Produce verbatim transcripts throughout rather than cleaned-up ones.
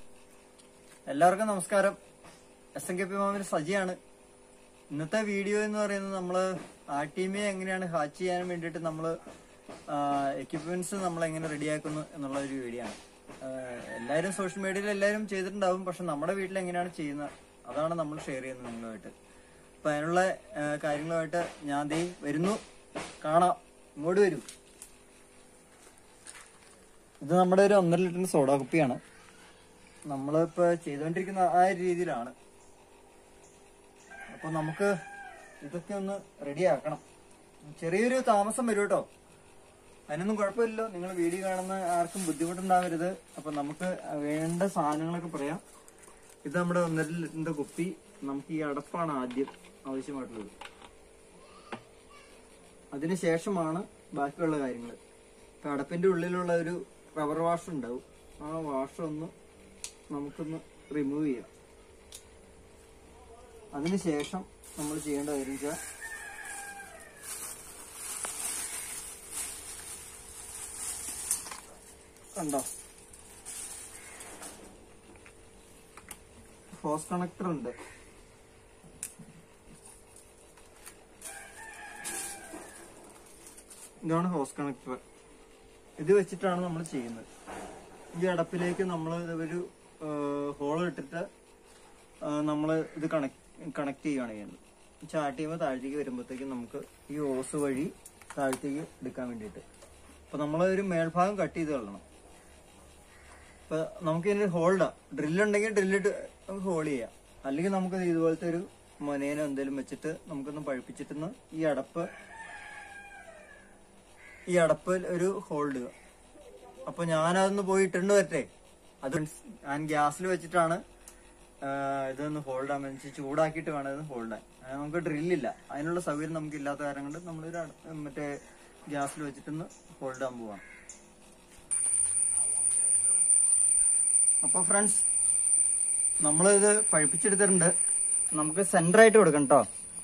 എല്ലാവർക്കും നമസ്കാരം. S N K P മാമിന് സജിയാണ്. ഇന്നത്തെ വീഡിയോ എന്ന് പറയുന്നത് നമ്മള് ആർട്ടിമിയെ എങ്ങനെയാണ് ഹാച്ച് ചെയ്യാൻ വേണ്ടിയിട്ട് നമ്മള് എക്യുപ്മെന്റ്സ് നമ്മൾ എങ്ങനെ റെഡിയാക്കുന്നു എന്നുള്ള ഒരു വീഡിയോ ആണ്. എല്ലാവരും സോഷ്യൽ മീഡിയയിൽ എല്ലാവരും ചെയ്തിട്ടുണ്ടാവും, പക്ഷെ നമ്മുടെ വീട്ടിൽ എങ്ങനെയാണ് ചെയ്യുന്നത് അതാണ് നമ്മൾ ഷെയർ ചെയ്യുന്നത് നിങ്ങളുമായിട്ട്. അപ്പൊ അതിനുള്ള കാര്യങ്ങളുമായിട്ട് ഞാൻ ദേ വരുന്നു, കാണാം. ഇങ്ങോട്ട് വരൂ. ഇത് നമ്മുടെ ഒരു ഒന്നര ലിറ്ററിന്റെ സോഡാ കുപ്പിയാണ്. നമ്മളിപ്പോ ചെയ്തുകൊണ്ടിരിക്കുന്ന ആ ഒരു രീതിയിലാണ്. അപ്പൊ നമുക്ക് ഇതൊക്കെ ഒന്ന് റെഡി ആക്കണം. ചെറിയൊരു താമസം വരും കേട്ടോ, അതിനൊന്നും കുഴപ്പമില്ലല്ലോ. നിങ്ങൾ വീഡിയോ കാണുന്ന ആർക്കും ബുദ്ധിമുട്ടുണ്ടാവരുത്. അപ്പൊ നമുക്ക് വേണ്ട സാധനങ്ങളൊക്കെ പറയാം. ഇത് നമ്മുടെ ഒന്നര ലിറ്ററിന്റെ കുപ്പി. നമുക്ക് ഈ അടപ്പാണ് ആദ്യം ആവശ്യമായിട്ടുള്ളത്. അതിനുശേഷമാണ് ബാക്കിയുള്ള കാര്യങ്ങൾ. ഇപ്പൊ അടപ്പിന്റെ ഉള്ളിലുള്ള ഒരു റബ്ബർ വാഷ് ഉണ്ടാവും. ആ വാഷ് ഒന്ന് നമുക്കൊന്ന് റിമൂവ് ചെയ്യാം. അതിനുശേഷം നമ്മൾ ചെയ്യേണ്ട കാര്യം വെച്ചാൽ കണ്ടോ, ഹോസ് കണക്ടർ ഉണ്ട്. ഇതാണ് ഹോസ് കണക്ടർ. ഇത് വെച്ചിട്ടാണ് നമ്മൾ ചെയ്യുന്നത്. ഈ അടപ്പിലേക്ക് നമ്മൾ ഒരു ഹോൾ ഇട്ടിട്ട് നമ്മൾ ഇത് കണക്ട് കണക്ട് ചെയ്യുകയാണ് ചെയ്യുന്നത്. ചാർട്ട് ചെയ്യുമ്പോൾ താഴത്തേക്ക് വരുമ്പോഴത്തേക്കും നമുക്ക് ഈ ഹോസ് വഴി താഴത്തേക്ക് എടുക്കാൻ വേണ്ടിയിട്ട്. അപ്പൊ നമ്മൾ ഒരു മേൽഭാഗം കട്ട് ചെയ്ത് കളയണം. അപ്പൊ നമുക്ക് ഇതിന് ഹോൾഡാ, ഡ്രില്ലുണ്ടെങ്കിൽ ഡ്രില്ലിട്ട് നമുക്ക് ഹോൾഡ് ചെയ്യാം. അല്ലെങ്കിൽ നമുക്ക് ഇതുപോലത്തെ ഒരു മൊനേനോ എന്തെങ്കിലും വെച്ചിട്ട് നമുക്കൊന്ന് പഴുപ്പിച്ചിട്ടൊന്ന് ഈ അടപ്പ് ഈ അടപ്പിൽ ഒരു ഹോൾഡ്. അപ്പൊ ഞാനതൊന്ന് പോയി ഇട്ടുണ്ട് വരട്ടെ. അത് ഞാൻ ഗ്യാസിൽ വെച്ചിട്ടാണ് ഇതൊന്ന് ഹോൾഡ് ആകാൻ വേണ്ടി ചൂടാക്കിയിട്ട് വേണം ഇതൊന്ന് ഹോൾഡ് ആൻ. നമുക്ക് ഡ്രില്ലില്ല, അതിനുള്ള സൗകര്യം നമുക്ക് ഇല്ലാത്ത കാരണം കൊണ്ട് നമ്മളൊരു മറ്റേ ഗ്യാസിൽ വെച്ചിട്ടൊന്ന് ഹോൾഡ് ആകാൻ പോവാണ്. അപ്പൊ ഫ്രണ്ട്സ്, നമ്മളിത് പഴുപ്പിച്ചെടുത്തിട്ടുണ്ട്. നമുക്ക് സെന്റർ ആയിട്ട് കൊടുക്കണം കേട്ടോ.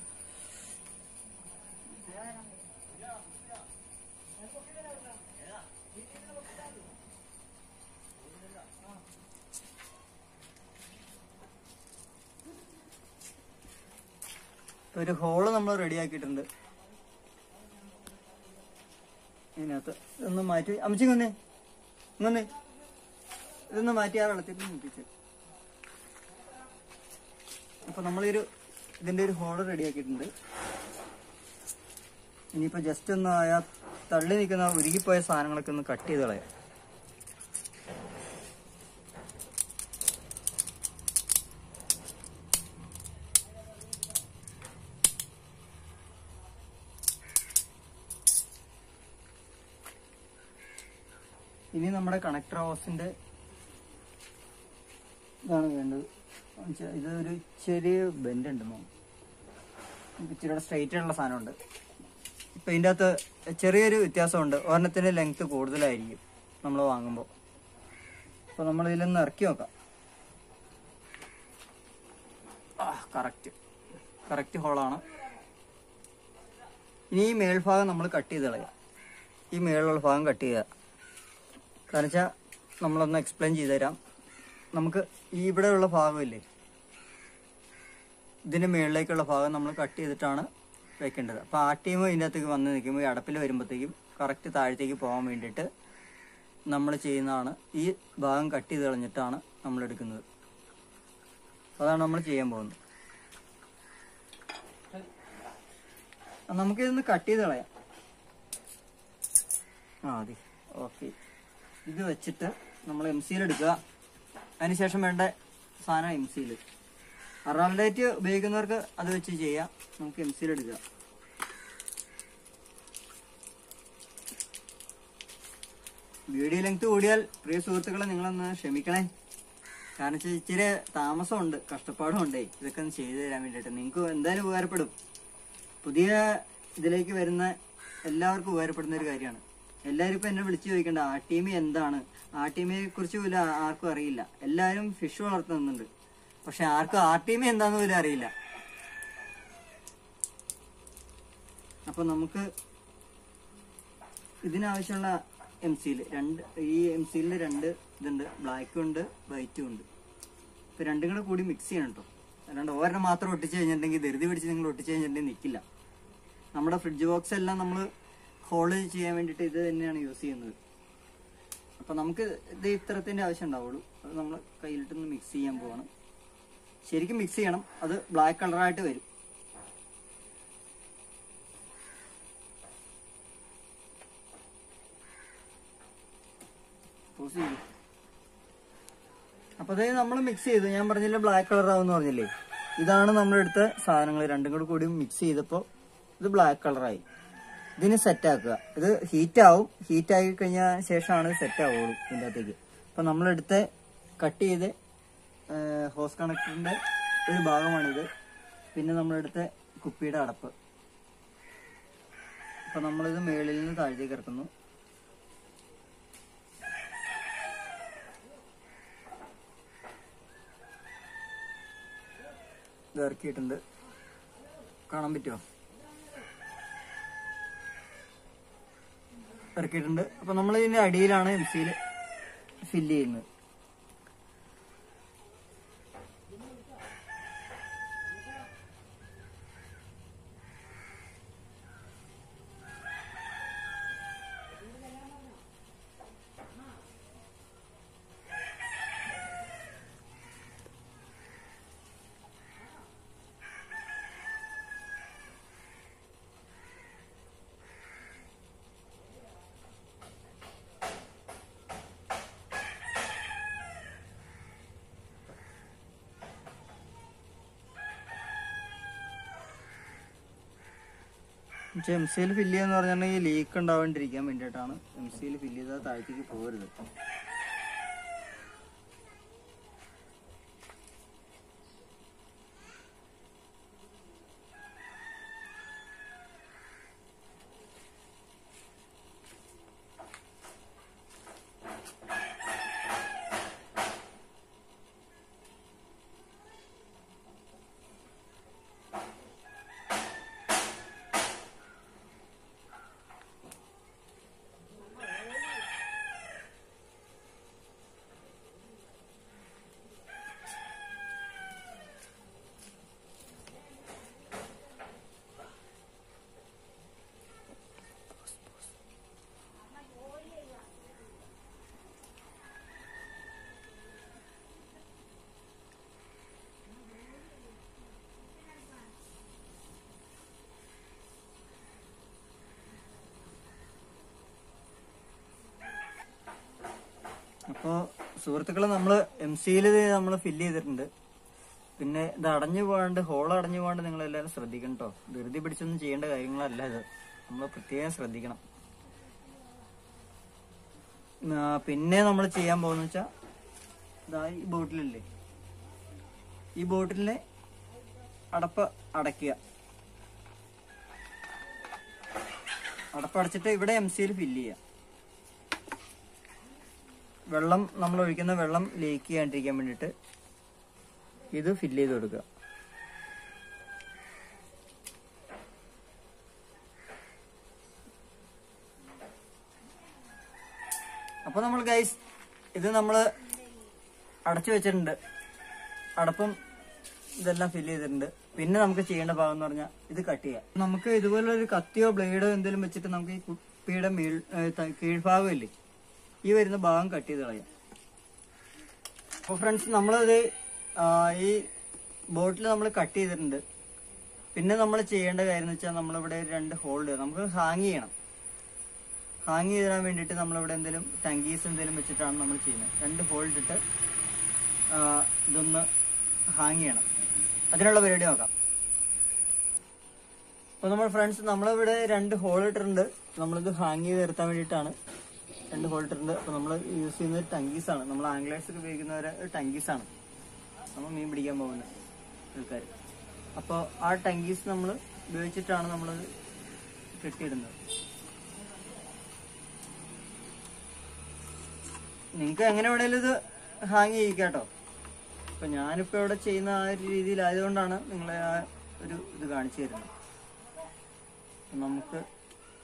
ഒരു ഹോള് നമ്മൾ റെഡി ആക്കിയിട്ടുണ്ട്. ഇതിനകത്ത് ഇതൊന്ന് മാറ്റി അമ്മച്ചി കൊന്നേ ഇങ്ങനെ ഇതൊന്ന് മാറ്റി ആ വെള്ളത്തിൽ മുട്ടിച്ച്. അപ്പൊ നമ്മളൊരു ഇതിന്റെ ഒരു ഹോള് റെഡി ആക്കിയിട്ടുണ്ട്. ഇനിയിപ്പോ ജസ്റ്റ് ഒന്ന് ആ തള്ളി നിൽക്കുന്ന ഉരുകിപ്പോയ സാധനങ്ങളൊക്കെ ഒന്ന് കട്ട് ചെയ്ത് കളയാം. ഇനി നമ്മുടെ കണക്ടർ ഹോസിന്റെ ഇതാണ് വേണ്ടത്. ഇത് ഒരു ചെറിയ ബെൻഡ് ഉണ്ട്, ഇച്ചിരി സ്ട്രൈറ്റ് ഉള്ള സാധനമുണ്ട്. ഇപ്പൊ ഇതിൻ്റെ അകത്ത് ചെറിയൊരു വ്യത്യാസമുണ്ട്. ഒരെണ്ണത്തിന്റെ ലെങ്ത് കൂടുതലായിരിക്കും നമ്മൾ വാങ്ങുമ്പോൾ. അപ്പൊ നമ്മൾ ഇതിലൊന്ന് ഇറക്കി നോക്കാം. ആ കറക്റ്റ് കറക്റ്റ് ഹോളാണ്. ഇനി ഈ മേൽഭാഗം നമ്മൾ കട്ട് ചെയ്ത് കളയാം. ഈ മേളിലുള്ള ഭാഗം കട്ട് ചെയ്യുക. കാരണം വെച്ചാൽ നമ്മളൊന്ന് എക്സ്പ്ലെയിൻ ചെയ്തു തരാം. നമുക്ക് ഈ ഇവിടെയുള്ള ഭാഗമില്ലേ, ഇതിൻ്റെ മുകളിലേക്കുള്ള ഭാഗം നമ്മൾ കട്ട് ചെയ്തിട്ടാണ് വെക്കേണ്ടത്. അപ്പോൾ ആ ടീം ഇതിൻ്റെ അകത്തേക്ക് വന്ന് നിൽക്കുമ്പോൾ ഈ അടപ്പിൽ വരുമ്പോഴത്തേക്കും കറക്റ്റ് താഴത്തേക്ക് പോകാൻ വേണ്ടിയിട്ട് നമ്മൾ ചെയ്യുന്നതാണ്. ഈ ഭാഗം കട്ട് ചെയ്ത് കളഞ്ഞിട്ടാണ് നമ്മൾ എടുക്കുന്നത്. അതാണ് നമ്മൾ ചെയ്യാൻ പോകുന്നത്. നമുക്കിതൊന്ന് കട്ട് ചെയ്ത് കളയാം. ആ അതെ, ഓക്കെ. ഇത് വെച്ചിട്ട് നമ്മൾ എം സിയിൽ എടുക്കുക. അതിനുശേഷം വേണ്ട സാധനം എം സിയിൽ. അറാൾഡേറ്റ് ഉപയോഗിക്കുന്നവർക്ക് അത് വെച്ച് ചെയ്യാം. നമുക്ക് എം സിയിൽ എടുക്കുക. വീഡിയോ ലെങ്ത് കൂടിയാൽ പ്രിയ സുഹൃത്തുക്കളെ നിങ്ങളൊന്ന് ക്ഷമിക്കണേ. കാരണം വെച്ചാൽ ഇച്ചിരി താമസമുണ്ട്, കഷ്ടപ്പാടും ഉണ്ടേ ഇതൊക്കെ ഒന്ന് ചെയ്തു തരാൻ വേണ്ടിയിട്ട്. നിങ്ങൾക്ക് എന്തായാലും ഉപകാരപ്പെടും. പുതിയ ഇതിലേക്ക് വരുന്ന എല്ലാവർക്കും ഉപകാരപ്പെടുന്ന ഒരു കാര്യമാണ്. എല്ലാവരും ഇപ്പൊ എന്നെ വിളിച്ചു ചോദിക്കണ്ട ആർട്ടിമി എന്താണ്, ആർട്ടിമിയെ കുറിച്ച് പോലും ആർക്കും അറിയില്ല. എല്ലാവരും ഫിഷ് വളർത്തുന്നുണ്ട്, പക്ഷെ ആർക്കും ആർട്ടിമി എന്താന്ന് പോലും അറിയില്ല. അപ്പൊ നമുക്ക് ഇതിനാവശ്യമുള്ള എം സിയിൽ രണ്ട് ഈ എം സിയിൽ രണ്ട് ഇതുണ്ട്, ബ്ലാക്കും ഉണ്ട് വൈറ്റും ഉണ്ട്. ഇപ്പം രണ്ടും കൂടെ കൂടി മിക്സ് ചെയ്യണം കേട്ടോ. അല്ലാണ്ട് ഒരെണ്ണം മാത്രം ഒട്ടിച്ച് കഴിഞ്ഞിട്ടുണ്ടെങ്കിൽ ധൃതി പിടിച്ച് നിങ്ങൾ ഒട്ടിച്ച് കഴിഞ്ഞിട്ടുണ്ടെങ്കിൽ നിൽക്കില്ല. നമ്മുടെ ഫ്രിഡ്ജ് ബോക്സ് എല്ലാം നമ്മൾ ഹോൾഡ് ചെയ്യാൻ വേണ്ടിയിട്ട് ഇത് തന്നെയാണ് യൂസ് ചെയ്യുന്നത്. അപ്പം നമുക്ക് ഇത് ഇത്രത്തിൻ്റെ ആവശ്യം ഉണ്ടാവുള്ളൂ. അത് നമ്മൾ കയ്യിലിട്ടൊന്ന് മിക്സ് ചെയ്യാൻ പോവാണ്. ശരിക്കും മിക്സ് ചെയ്യണം, അത് ബ്ലാക്ക് കളറായിട്ട് വരും. അപ്പോൾ അതേ നമ്മൾ മിക്സ് ചെയ്തു. ഞാൻ പറഞ്ഞില്ലേ ബ്ലാക്ക് കളർ ആവുമെന്ന് പറഞ്ഞില്ലേ, ഇതാണ് നമ്മളെടുത്ത സാധനങ്ങൾ. രണ്ടും കൂടി കൂടി മിക്സ് ചെയ്തപ്പോൾ ഇത് ബ്ലാക്ക് കളറായി. ഇതിന് സെറ്റ് ആക്കുക. ഇത് ഹീറ്റ് ആവും. ഹീറ്റ് ആയി കഴിഞ്ഞ ശേഷമാണ് ഇത് സെറ്റ് ആവുള്ളൂ ഇതിൻ്റെ അകത്തേക്ക്. അപ്പം നമ്മളെടുത്ത് കട്ട് ചെയ്ത് ഹോസ് കണക്ടറിൻ്റെ ഒരു ഭാഗമാണിത്. പിന്നെ നമ്മളെടുത്ത കുപ്പിയുടെ അടപ്പ്. അപ്പം നമ്മളിത് മേളിൽ നിന്ന് താഴത്തേക്ക് ഇറക്കുന്നു. ഇത് ഇറക്കിയിട്ടുണ്ട്, കാണാൻ പറ്റുമോ? ഇറക്കിയിട്ടുണ്ട്. അപ്പൊ നമ്മൾ ഇതിന്റെ അടിയിലാണ് എം സിയിൽ ഫില്ല് ചെയ്യുന്നത്. എം സിയിൽ ഫില്ല് ചെയ്യാന്ന് പറഞ്ഞിട്ടുണ്ടെങ്കിൽ ലീക്ക് ഉണ്ടാവാണ്ടിരിക്കാൻ വേണ്ടിയിട്ടാണ്. എം സിയിൽ ഫില്ല് ചെയ്താൽ താഴത്തേക്ക് പോകരുത്. അപ്പോൾ സുഹൃത്തുക്കളെ, നമ്മൾ എം സിയിൽ നമ്മൾ ഫില്ല് ചെയ്തിട്ടുണ്ട്. പിന്നെ ഇത് അടഞ്ഞു പോകാണ്ട്, ഹോൾ അടഞ്ഞു പോകാണ്ട് നിങ്ങളെല്ലാവരും ശ്രദ്ധിക്കണം കേട്ടോ. ധൃതി പിടിച്ചൊന്നും ചെയ്യേണ്ട കാര്യങ്ങളല്ല ഇത്, നമ്മൾ പ്രത്യേകം ശ്രദ്ധിക്കണം. പിന്നെ നമ്മൾ ചെയ്യാൻ പോകുന്ന വെച്ചാൽ ഇതാ ഈ ബോട്ടിലില്ലേ, ഈ ബോട്ടിലിനെ അടപ്പ് അടയ്ക്കുക. അടപ്പടച്ചിട്ട് ഇവിടെ എം സിയിൽ ഫില്ല് ചെയ്യുക. വെള്ളം നമ്മൾ ഒഴിക്കുന്ന വെള്ളം ലീക്ക് ചെയ്യാണ്ടിരിക്കാൻ വേണ്ടിയിട്ട് ഇത് ഫില്ല് ചെയ്ത് കൊടുക്കുക. അപ്പോൾ നമ്മൾ ഗൈസ് ഇത് നമ്മൾ അടച്ചു വെച്ചിട്ടുണ്ട്. അടപ്പും ഇതെല്ലാം ഫില്ല് ചെയ്തിട്ടുണ്ട്. പിന്നെ നമുക്ക് ചെയ്യേണ്ട ഭാഗം എന്ന് പറഞ്ഞാൽ ഇത് കട്ട് ചെയ്യാം. നമുക്ക് ഇതുപോലെ ഒരു കത്തിയോ ബ്ലേഡോ എന്തെങ്കിലും വെച്ചിട്ട് നമുക്ക് ഈ കുപ്പിയുടെ മേൽ കീഴ്ഭാഗം ഇല്ലേ, ഈ വരുന്ന ഭാഗം കട്ട് ചെയ്ത് കളയാം. അപ്പോൾ ഫ്രണ്ട്സ്, നമ്മളത് ഈ ബോട്ടിൽ നമ്മൾ കട്ട് ചെയ്തിട്ടുണ്ട്. പിന്നെ നമ്മൾ ചെയ്യേണ്ട കാര്യം എന്ന് വെച്ചാൽ നമ്മളിവിടെ രണ്ട് ഹോൾഡ് നമുക്ക് ഹാങ് ചെയ്യണം. ഹാങ് ചെയ്തിടാൻ വേണ്ടിയിട്ട് നമ്മളിവിടെ എന്തെങ്കിലും ടങ്കീസ് എന്തെങ്കിലും വെച്ചിട്ടാണ് നമ്മൾ ചെയ്യുന്നത്. രണ്ട് ഹോൾഡ് ഇട്ട് ഇതൊന്ന് ഹാങ് ചെയ്യണം. അതിനുള്ള പരിപാടി നോക്കാം. അപ്പോൾ നമ്മൾ ഫ്രണ്ട്സ് നമ്മളിവിടെ രണ്ട് ഹോൾ ഇട്ടിട്ടുണ്ട്. നമ്മളിത് ഹാങ് ചെയ്ത് നിർത്താൻ വേണ്ടിയിട്ടാണ് രണ്ട് ഹോൾ ഇട്ടിട്ടുണ്ട്. അപ്പോൾ നമ്മൾ യൂസ് ചെയ്യുന്നത് ടങ്കീസാണ്. നമ്മൾ ആംഗ്ലേഴ്സൊക്കെ ഉപയോഗിക്കുന്നവരെ ടങ്കീസാണ് നമ്മൾ മീൻ പിടിക്കാൻ പോകുന്ന ആൾക്കാർ. അപ്പോൾ ആ ടങ്കീസ് നമ്മൾ ഉപയോഗിച്ചിട്ടാണ് നമ്മളത് കെട്ടിയിടുന്നത്. നിങ്ങൾക്ക് എങ്ങനെ വേണേലും ഇത് ഹാങ് ചെയ്യിക്കാം കേട്ടോ. അപ്പം ഞാനിപ്പോൾ ഇവിടെ ചെയ്യുന്ന ആ ഒരു രീതിയിലായതുകൊണ്ടാണ് നിങ്ങളെ ആ ഒരു ഇത് കാണിച്ചു തരുന്നത്. നമുക്ക്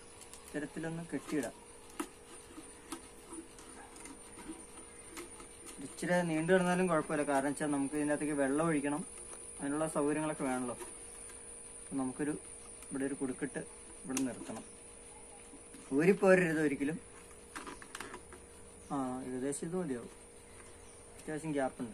ഇത്തരത്തിലൊന്ന് കെട്ടിയിടാം. ഇച്ചിരി നീണ്ടു കിടന്നാലും കുഴപ്പമില്ല. കാരണം വെച്ചാൽ നമുക്ക് ഇതിനകത്തേക്ക് വെള്ളം ഒഴിക്കണം, അതിനുള്ള സൗകര്യങ്ങളൊക്കെ വേണമല്ലോ. അപ്പം നമുക്കൊരു ഇവിടെ ഒരു കുടുക്കിട്ട് ഇവിടെ നിർത്തണം. ഊരിപ്പോരരുത് ഒരിക്കലും. ആ ഏകദേശം ഇത് മതിയാവും, അത്യാവശ്യം ഗ്യാപ്പുണ്ട്.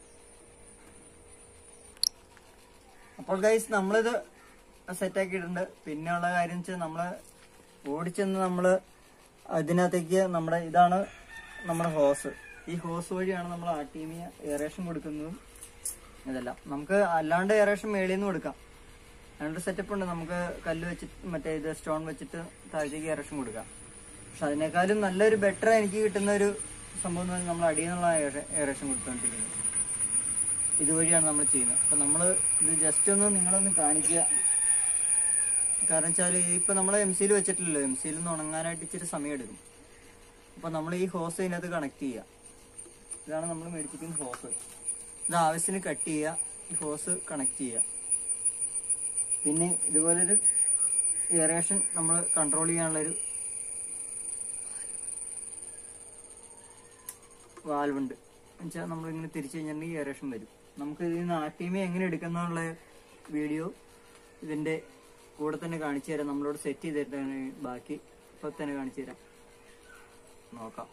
അപ്പോൾ ഗൈസ് നമ്മളിത് സെറ്റാക്കിയിട്ടുണ്ട്. പിന്നെ ഉള്ള കാര്യം വെച്ചാൽ നമ്മൾ ഓടിച്ചെന്ന് നമ്മൾ അതിനകത്തേക്ക് നമ്മുടെ ഇതാണ് നമ്മുടെ ഹോസ്. ഈ ഹോസ് വഴിയാണ് നമ്മൾ ആർട്ടീമിയ എയറേഷൻ കൊടുക്കുന്നതും ഇതെല്ലാം. നമുക്ക് അല്ലാണ്ട് എയറേഷൻ മേളിൽ നിന്ന് കൊടുക്കാം. അതിനൊരു സെറ്റപ്പ് ഉണ്ട്. നമുക്ക് കല്ല് വെച്ചിട്ട് മറ്റേ ഇത് സ്റ്റോൺ വെച്ചിട്ട് താഴത്തേക്ക് എയറേഷൻ കൊടുക്കാം. പക്ഷെ അതിനേക്കാളും നല്ലൊരു ബെറ്റർ എനിക്ക് കിട്ടുന്ന ഒരു സംഭവം എന്ന് പറഞ്ഞാൽ നമ്മൾ അടിയിൽ നിന്നുള്ള എയറേഷൻ കൊടുത്തുകൊണ്ടിരിക്കുന്നത്. ഇതുവഴിയാണ് നമ്മൾ ചെയ്യുന്നത്. അപ്പം നമ്മൾ ഇത് ജസ്റ്റ് ഒന്ന് നിങ്ങളൊന്ന് കാണിക്കുക. കാരണം വെച്ചാൽ ഇപ്പം നമ്മൾ എം സിയിൽ വെച്ചിട്ടില്ലല്ലോ, എം സിയിൽ നിന്ന് ഉണങ്ങാനായിട്ട് ഇച്ചിരി സമയം എടുക്കും. അപ്പം നമ്മൾ ഈ ഹോസ് ഇതിനകത്ത് കണക്ട് ചെയ്യുക. ഇതാണ് നമ്മൾ മേടിച്ചിരിക്കുന്ന ഹോസ്. ഇത് ആവശ്യത്തിന് കട്ട് ചെയ്യുക, ഈ ഹോസ് കണക്ട് ചെയ്യുക. പിന്നെ ഇതുപോലൊരു എയറേഷൻ നമ്മൾ കൺട്രോൾ ചെയ്യാനുള്ളൊരു വാൽവുണ്ട്. എന്നുവെച്ചാൽ നമ്മളിങ്ങനെ തിരിച്ചു കഴിഞ്ഞിട്ടുണ്ടെങ്കിൽ എയറേഷൻ വരും. നമുക്ക് ഇതിൽ നിന്ന് ആർട്ടീമിയ എങ്ങനെ എടുക്കുന്നുള്ള വീഡിയോ ഇതിൻ്റെ കൂടെ തന്നെ കാണിച്ചു തരാം. നമ്മളോട് സെറ്റ് ചെയ്തിട്ടാണ് ബാക്കി ഇപ്പോൾ തന്നെ കാണിച്ചു തരാം. നോക്കാം.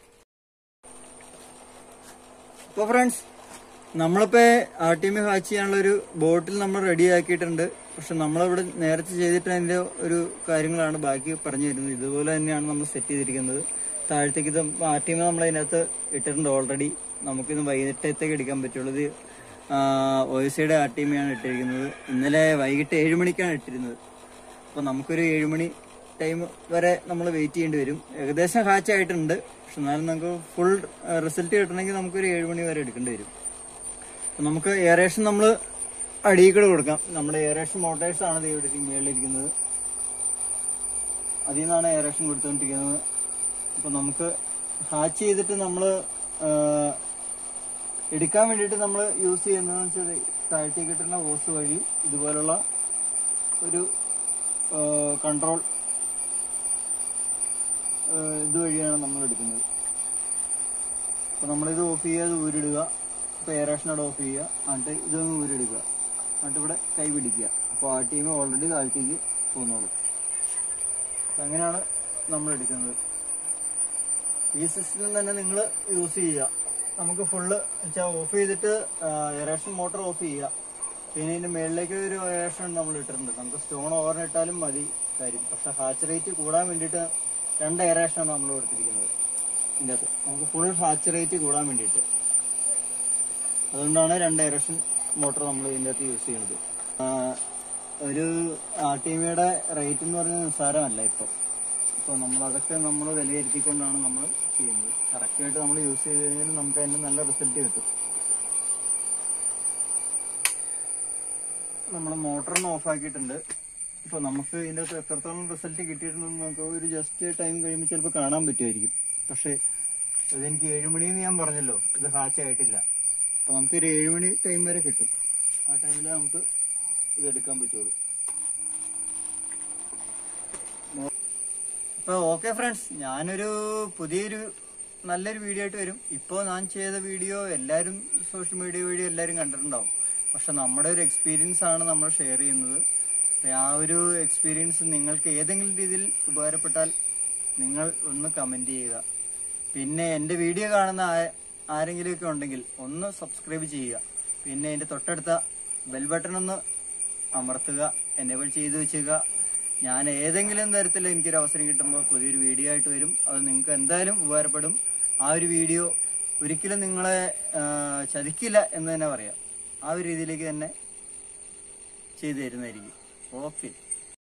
അപ്പോൾ ഫ്രണ്ട്സ്, നമ്മളിപ്പോ ആർട്ടീമിയ ഹാച്ച് ചെയ്യാനുള്ള ഒരു ബോട്ടിൽ നമ്മൾ റെഡി ആക്കിയിട്ടുണ്ട്. പക്ഷെ നമ്മളിവിടെ നേരത്തെ ചെയ്തിട്ട് അതിന്റെ ഒരു കാര്യങ്ങളാണ് ബാക്കി പറഞ്ഞു തരുന്നത്. ഇതുപോലെ തന്നെയാണ് നമ്മൾ സെറ്റ് ചെയ്തിരിക്കുന്നത്. താഴത്തേക്ക് ഇത് ആർട്ടീമിയ നമ്മൾ അതിനകത്ത് ഇട്ടിട്ടുണ്ട് ഓൾറെഡി. നമുക്കിത് വൈകിട്ടത്തേക്ക് എടുക്കാൻ പറ്റുള്ളൂ. ഇത് ഒയസിയുടെ ആർട്ടീമിയാണ് ഇട്ടിരിക്കുന്നത്. ഇന്നലെ വൈകിട്ട് ഏഴ് മണിക്കാണ് ഇട്ടിരുന്നത്. അപ്പോൾ നമുക്കൊരു ഏഴുമണി ടൈം വരെ നമ്മൾ വെയിറ്റ് ചെയ്യേണ്ടി വരും. ഏകദേശം ഹാച്ച് ആയിട്ടുണ്ട്. പക്ഷെ എന്നാലും നമുക്ക് ഫുൾ റിസൾട്ട് കിട്ടണമെങ്കിൽ നമുക്കൊരു ഏഴുമണി വരെ എടുക്കേണ്ടി വരും. നമുക്ക് എയറേഷൻ നമ്മൾ അടിയിൽക്കൂടെ കൊടുക്കാം. നമ്മുടെ എയറേഷൻ മോട്ടേഴ്സ് ആണ് ഇവിടെ മേളിലിരിക്കുന്നത്. അതിൽ നിന്നാണ് എയറേഷൻ കൊടുത്തുകൊണ്ടിരിക്കുന്നത്. അപ്പൊ നമുക്ക് ഹാച്ച് ചെയ്തിട്ട് നമ്മൾ എടുക്കാൻ വേണ്ടിയിട്ട് നമ്മൾ യൂസ് ചെയ്യുന്നതെന്ന് വെച്ചാൽ താഴത്തേക്ക് കിട്ടുന്ന ഹോസ് വഴി ഇതുപോലുള്ള ഒരു കൺട്രോൾ ഇതുവഴിയാണ് നമ്മൾ എടുക്കുന്നത്. അപ്പൊ നമ്മളിത് ഓഫ് ചെയ്യാതെ ഊരിടുക. ഇപ്പൊ എയറേഷൻ അവിടെ ഓഫ് ചെയ്യുക, എന്നിട്ട് ഇതൊന്ന് ഊരിടുക, എന്നിട്ട് ഇവിടെ കൈ പിടിക്കുക. അപ്പോൾ ആ ടീം ഓൾറെഡി താഴത്തേക്ക് പോകുന്നുള്ളൂ. അങ്ങനെയാണ് നമ്മൾ എടുക്കുന്നത്. ഈ സിസ്റ്റം തന്നെ നിങ്ങൾ യൂസ് ചെയ്യുക. നമുക്ക് ഫുള്ള് വെച്ചാൽ ഓഫ് ചെയ്തിട്ട് എയറേഷൻ മോട്ടർ ഓഫ് ചെയ്യുക. പിന്നെ ഇതിന്റെ മേളിലേക്ക് ഒരു എയറേഷൻ നമ്മൾ ഇട്ടിട്ടുണ്ട്. നമുക്ക് സ്റ്റോൺ ഓവറിനിട്ടാലും മതി കാര്യം. പക്ഷെ ഹാച്ച് റേറ്റ് കൂടാൻ വേണ്ടിയിട്ട് രണ്ട് എയറേഷനാണ് നമ്മൾ കൊടുത്തിരിക്കുന്നത് ഇതിൻ്റെ അകത്ത്. നമുക്ക് ഫുൾ ഹാച്ച് റേറ്റ് കൂടാൻ വേണ്ടിയിട്ട് അതുകൊണ്ടാണ് രണ്ട് എയറേഷൻ മോട്ടർ നമ്മൾ ഇതിൻ്റെ അകത്ത് യൂസ് ചെയ്യുന്നത്. ഒരു ആർട്ടീമിയുടെ റേറ്റ് എന്ന് പറയുന്നത് നിസ്സാരമല്ല ഇപ്പോൾ. അപ്പോൾ നമ്മൾ അതൊക്കെ നമ്മൾ വിലയിരുത്തിക്കൊണ്ടാണ് നമ്മൾ ചെയ്യുന്നത്. കറക്റ്റായിട്ട് നമ്മൾ യൂസ് ചെയ്ത് കഴിഞ്ഞാൽ നമുക്ക് അതിന് നല്ല റിസൾട്ട് കിട്ടും. നമ്മൾ മോട്ടറൊന്ന് ഓഫ് ആക്കിയിട്ടുണ്ട്. ഇപ്പോൾ നമുക്ക് ഇതിൻ്റെ അകത്ത് എത്രത്തോളം റിസൾട്ട് കിട്ടിയിട്ടുണ്ടെന്ന് നമുക്ക് ഒരു ജസ്റ്റ് ടൈം കഴിയുമ്പോൾ ചിലപ്പോൾ കാണാൻ പറ്റുമായിരിക്കും. പക്ഷേ ഇതെനിക്ക് ഏഴുമണിന്ന് ഞാൻ പറഞ്ഞല്ലോ, ഇത് ഹാച്ച് ആയിട്ടില്ല. അപ്പോൾ നമുക്കൊരു ഏഴുമണി ടൈം വരെ കിട്ടും. ആ ടൈമിൽ നമുക്ക് ഇതെടുക്കാൻ പറ്റുള്ളൂ. അപ്പോൾ ഓക്കെ ഫ്രണ്ട്സ്, ഞാനൊരു പുതിയൊരു നല്ലൊരു വീഡിയോ ആയിട്ട് വരും. ഇപ്പോൾ ഞാൻ ചെയ്ത വീഡിയോ എല്ലാവരും സോഷ്യൽ മീഡിയ വഴി എല്ലാവരും കണ്ടിട്ടുണ്ടാവും. പക്ഷെ നമ്മുടെ ഒരു എക്സ്പീരിയൻസ് ആണ് നമ്മൾ ഷെയർ ചെയ്യുന്നത്. ആ ഒരു എക്സ്പീരിയൻസ് നിങ്ങൾക്ക് ഏതെങ്കിലും രീതിയിൽ ഉപകാരപ്പെട്ടാൽ നിങ്ങൾ ഒന്ന് കമൻറ്റ് ചെയ്യുക. പിന്നെ എൻ്റെ വീഡിയോ കാണുന്ന ആരെങ്കിലുമൊക്കെ ഉണ്ടെങ്കിൽ ഒന്ന് സബ്സ്ക്രൈബ് ചെയ്യുക. പിന്നെ എൻ്റെ തൊട്ടടുത്ത ബെൽ ബട്ടൺ ഒന്ന് അമർത്തുക, എനേബിൾ ചെയ്ത് വെച്ചുക. ഞാൻ ഏതെങ്കിലും തരത്തിൽ എനിക്കൊരു അവസരം കിട്ടുമ്പോൾ പുതിയൊരു വീഡിയോ ആയിട്ട് വരും. അത് നിങ്ങൾക്ക് എന്തായാലും ഉപകാരപ്പെടും. ആ ഒരു വീഡിയോ ഒരിക്കലും നിങ്ങളെ ചതിക്കില്ല എന്ന് തന്നെ പറയാം. ആ ഒരു രീതിയിലേക്ക് തന്നെ ചെയ്തു തരുന്നതായിരിക്കും. ഓക്കെ.